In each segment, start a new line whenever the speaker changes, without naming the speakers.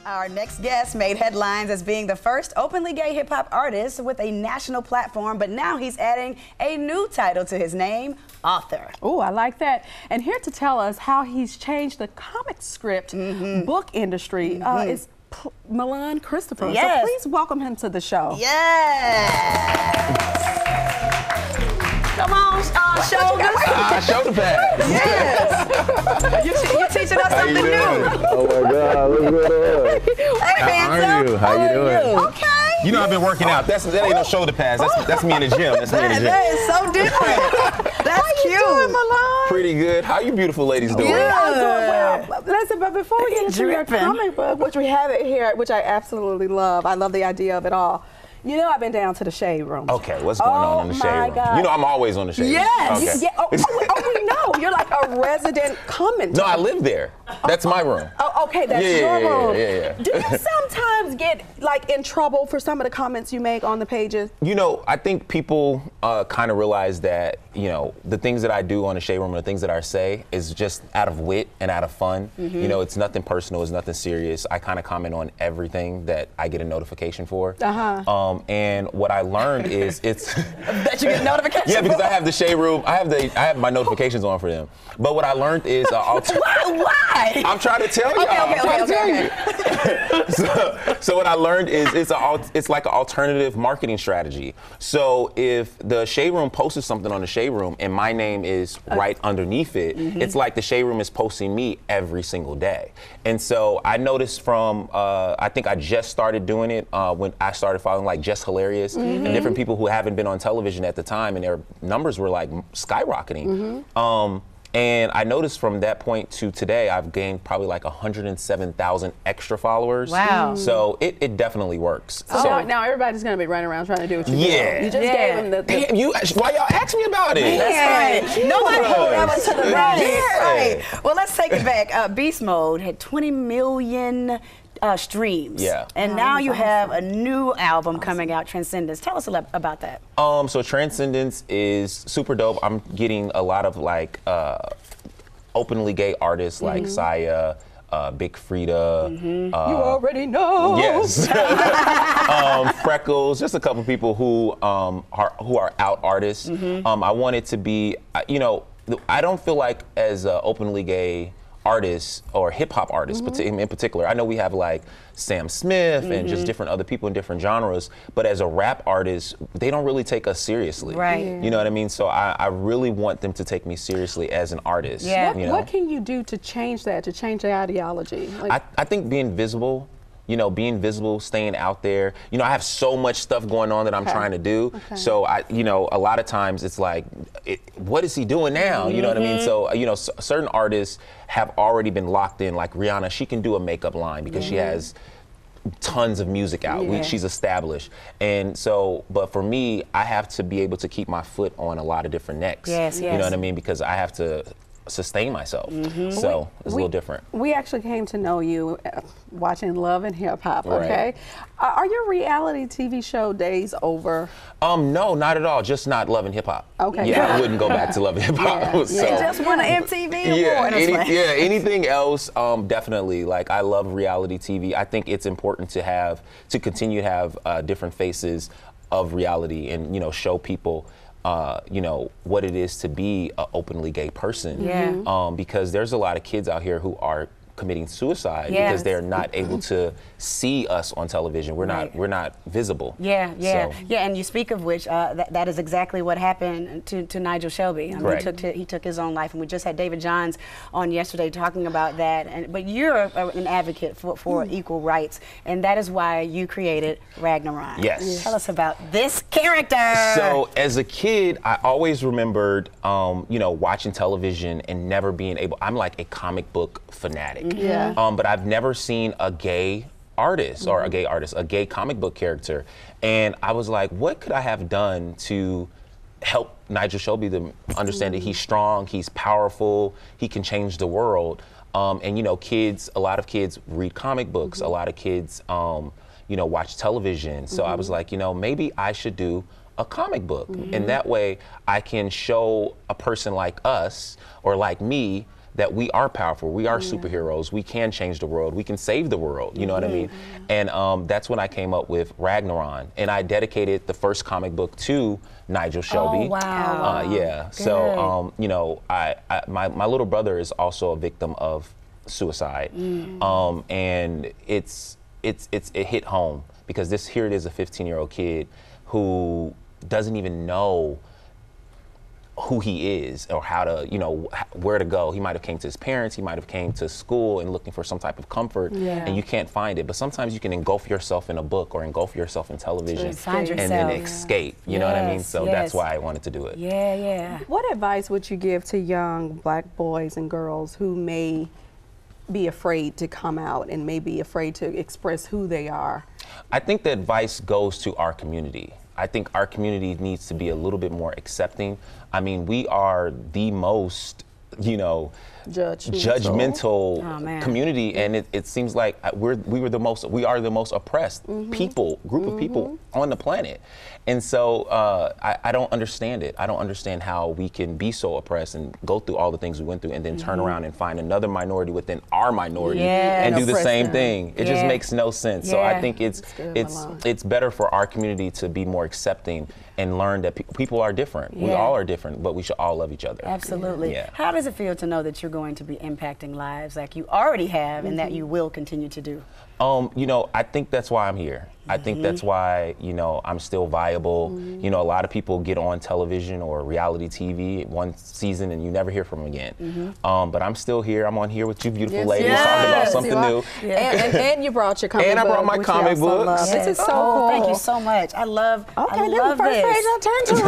Our next guest made headlines as being the first openly gay hip-hop artist with a national platform, but now he's adding a new title to his name, author.
Oh, I like that. And here to tell us how he's changed the comic script book industry is Milan Christopher.
Yes.
So please welcome him to the show.
Yes. Come on, shoulders.
Shoulder pad.
Yes. You're teaching us something new.
Oh my God, what's going on?
Hey, handsome.
How you doing?
Okay.
You know I've been working out. That ain't no shoulder pads. That's me in the gym. That's me in the gym.
That is so different. That's
How
cute.
you doing, Milan?
Pretty good. How you beautiful ladies doing?
I'm doing well. Listen, but before we get into your
Dripping.
comic book, which we have it here, which I absolutely love. I love the idea of it all. You know, I've been down to the Shade Room.
Okay, what's going on in the Shade Room?
God.
You know I'm always on the Shade Room.
Yes.
Okay.
We know. You're like a resident commentator.
No, I live there. That's my room.
Oh, okay, that's your room.
Yeah.
Do you sometimes get like in trouble for some of the comments you make on the pages?
You know, I think people kind of realize that, you know, the things that I do on the Shade Room and the things that I say is just out of wit and out of fun. You know, it's nothing personal, it's nothing serious. I kind of comment on everything that I get a notification for. And what I learned is it's
That you get notifications.
yeah, because I have the Shade Room. I have my notifications on for them. But what I learned is
Why?
I'm trying to tell y'all.
Okay.
So what I learned is it's like an alternative marketing strategy. So if the Shade Room posts something on the Shade Room and my name is right underneath it, it's like the Shade Room is posting me every single day. And so I noticed from I think I just started doing it when I started following like Just Hilarious and different people who haven't been on television at the time, and their numbers were like skyrocketing. And I noticed from that point to today, I've gained probably like 107,000 extra followers.
Wow.
So it definitely works.
So
So
now everybody's gonna be running around trying to do what you do.
Yeah.
You just gave them the
damn, why y'all ask me about it?
That's right. Nobody pulled that one to the right.
Yeah.
Right. Well, let's take it back. Beast Mode had 20 million streams.
Yeah.
And now you have a new album coming out, Transcendence. Tell us about that.
So Transcendence is super dope. I'm getting a lot of like openly gay artists like Saya, Big Frida.
you already know.
Yes. Freckles, just a couple people who are out artists. I want it to be, you know, I don't feel like as openly gay artists or hip hop artists in particular. I know we have like Sam Smith and just different other people in different genres, but as a rap artist, they don't really take us seriously.
Right.
You know what I mean? So I really want them to take me seriously as an artist.
Yeah.
You know?
What can you do to change that, to change the ideology? Like,
I think being visible, being visible, staying out there. You know, I have so much stuff going on that I'm trying to do. So a lot of times it's like, what is he doing now? You know what I mean? So, certain artists have already been locked in, like Rihanna, she can do a makeup line because she has tons of music out. She's established. And so, but for me, I have to be able to keep my foot on a lot of different necks.
Yes,
You know what I mean? Because I have to sustain myself. So it's a little different.
We actually came to know you watching Love and Hip Hop,
Right.
okay? Are your reality TV show days over?
No, not at all. Just not Love and Hip Hop.
Okay.
Yeah, I wouldn't go back to Love and Hip Hop.
You just won an MTV award.
Anything else, definitely. Like, I love reality TV. I think it's important to continue to have different faces of reality and, show people what it is to be an openly gay person. Because there's a lot of kids out here who are committing suicide because they're not able to see us on television. We're not visible.
Yeah. And you speak of which, that is exactly what happened to Nigel Shelby. I mean, he took his own life, and we just had David Johns on yesterday talking about that. But you're an advocate for equal rights, and that is why you created Ragnarok.
Yes.
Tell us about this character.
So as a kid, I always remembered, watching television and never being able. I'm like a comic book fanatic. But I've never seen a gay artist or a gay comic book character. And I was like, what could I have done to help Nigel Shelby to understand that he's strong, he's powerful, he can change the world. And a lot of kids read comic books, a lot of kids, watch television. So I was like, maybe I should do a comic book. And that way I can show a person like us or like me that we are powerful, we are superheroes, we can change the world, we can save the world, you know what I mean? And that's when I came up with Ragnaron, and I dedicated the first comic book to Nigel Shelby.
Oh, wow.
Yeah,
Good.
so, you know, my little brother is also a victim of suicide, and it hit home, because here it is, a 15-year-old kid who doesn't even know who he is or how to, you know, where to go. He might have came to his parents, he might have came to school and looking for some type of comfort, and you can't find it. But sometimes you can engulf yourself in a book or engulf yourself in television and then escape, you know what I mean? So that's why I wanted to do it.
Yeah, yeah.
What advice would you give to young Black boys and girls who may be afraid to come out and may be afraid to express who they are?
I think the advice goes to our community. I think our community needs to be a little bit more accepting. I mean, we are the most, you know, judgmental community, and it seems like we are the most oppressed group of people on the planet. And so I don't understand it. I don't understand how we can be so oppressed and go through all the things we went through and then turn around and find another minority within our minority and do the same thing. It just makes no sense. So I think it's better for our community to be more accepting and learn that people are different. We all are different, but we should all love each other.
Absolutely. How does it feel to know that you're going to be impacting lives like you already have and that you will continue to do?
You know, I think that's why I'm here. I think that's why, you know, I'm still viable. You know, a lot of people get on television or reality TV one season and you never hear from them again. But I'm still here. I'm on here with you beautiful ladies talking about something new.
And you brought your comic book.
And I brought my comic books.
This is so cool.
Thank you so much. I love this.
First page I turned to.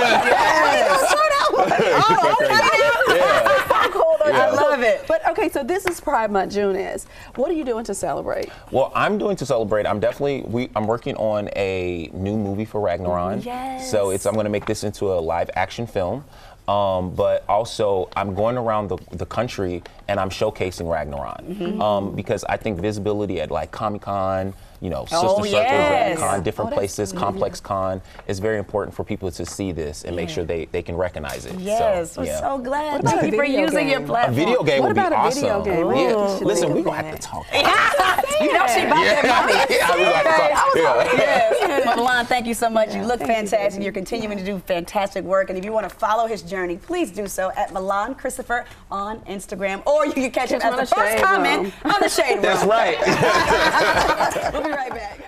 I love it. But okay, so this is Pride Month, June is. What are you doing to celebrate?
Well, I'm doing to celebrate. I'm working on a new movie for Ragnaron. So I'm going to make this into a live action film. But also I'm going around the country and I'm showcasing Ragnaron. Because I think visibility at like Comic-Con, you know, Sister Circle, Con, different places, Complex Con, is very important for people to see this and make sure they can recognize it.
Yes, we're so glad. Thank you for using your platform.
A video game would be awesome.
What about a video game?
Listen, we're going to have to talk.
You know she about that money. Yes. Milan, thank you so much. You look fantastic. You're continuing to do fantastic work. And if you want to follow his journey, please do so at Milan Christopher on Instagram. Or you can catch him as the first comment on the Shade Room.
That's right.
We'll be right back.